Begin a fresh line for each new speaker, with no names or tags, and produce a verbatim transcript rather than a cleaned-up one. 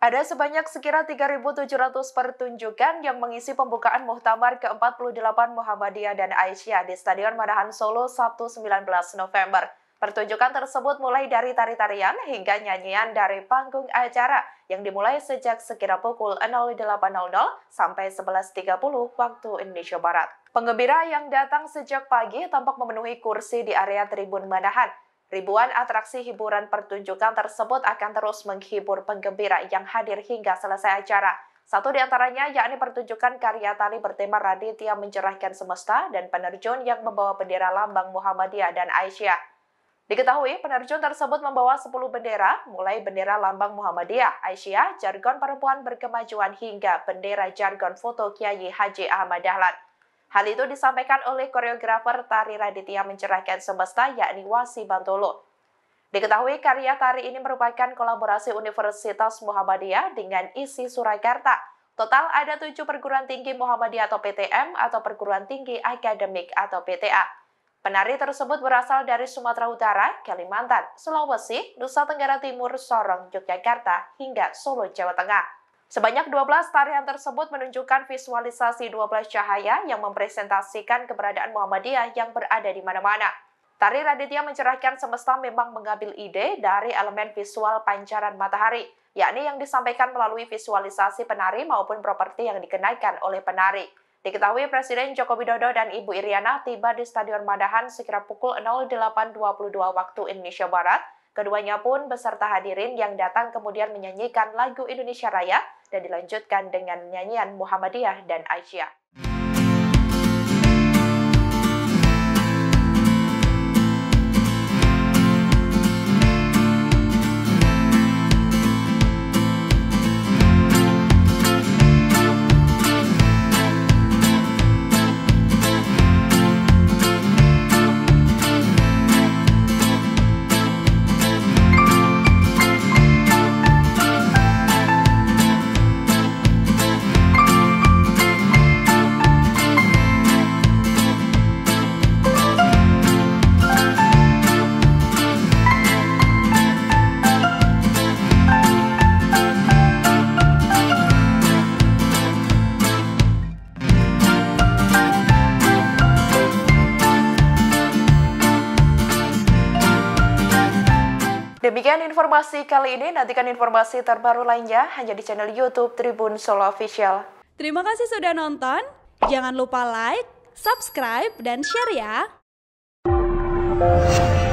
Ada sebanyak sekira tiga ribu tujuh ratus pertunjukan yang mengisi pembukaan Muktamar ke empat puluh delapan Muhammadiyah dan Aisyah di Stadion Manahan Solo Sabtu sembilan belas November. Pertunjukan tersebut mulai dari tari-tarian hingga nyanyian dari panggung acara yang dimulai sejak sekira pukul nol delapan nol nol sampai sebelas tiga puluh waktu Indonesia Barat. Penggembira yang datang sejak pagi tampak memenuhi kursi di area tribun Manahan. Ribuan atraksi hiburan pertunjukan tersebut akan terus menghibur penggembira yang hadir hingga selesai acara. Satu di antaranya yakni pertunjukan karya tari bertema Raditya Mencerahkan Semesta dan penerjun yang membawa bendera lambang Muhammadiyah dan Aisyah. Diketahui penerjun tersebut membawa sepuluh bendera, mulai bendera lambang Muhammadiyah, Aisyah, jargon perempuan berkemajuan hingga bendera jargon foto Kiai Haji Ahmad Dahlan. Hal itu disampaikan oleh koreografer tari Raditya Mencerahkan Semesta yakni Wasi Bantolo. Diketahui karya tari ini merupakan kolaborasi Universitas Muhammadiyah dengan I S I Surakarta. Total ada tujuh perguruan tinggi Muhammadiyah atau P T M atau perguruan tinggi akademik atau P T A. Penari tersebut berasal dari Sumatera Utara, Kalimantan, Sulawesi, Nusa Tenggara Timur, Sorong, Yogyakarta, hingga Solo, Jawa Tengah. Sebanyak dua belas tarian tersebut menunjukkan visualisasi dua belas cahaya yang mempresentasikan keberadaan Muhammadiyah yang berada di mana-mana. Tari Raditya Mencerahkan Semesta memang mengambil ide dari elemen visual pancaran matahari, yakni yang disampaikan melalui visualisasi penari maupun properti yang dikenakan oleh penari. Diketahui Presiden Joko Widodo dan Ibu Iriana tiba di Stadion Manahan sekira pukul nol delapan dua puluh dua waktu Indonesia Barat. Keduanya pun beserta hadirin yang datang kemudian menyanyikan lagu Indonesia Raya dan dilanjutkan dengan nyanyian Muhammadiyah dan Aisyah. Demikian informasi kali ini, nantikan informasi terbaru lainnya hanya di channel YouTube Tribun Solo Official.
Terima kasih sudah nonton, jangan lupa like, subscribe, dan share ya!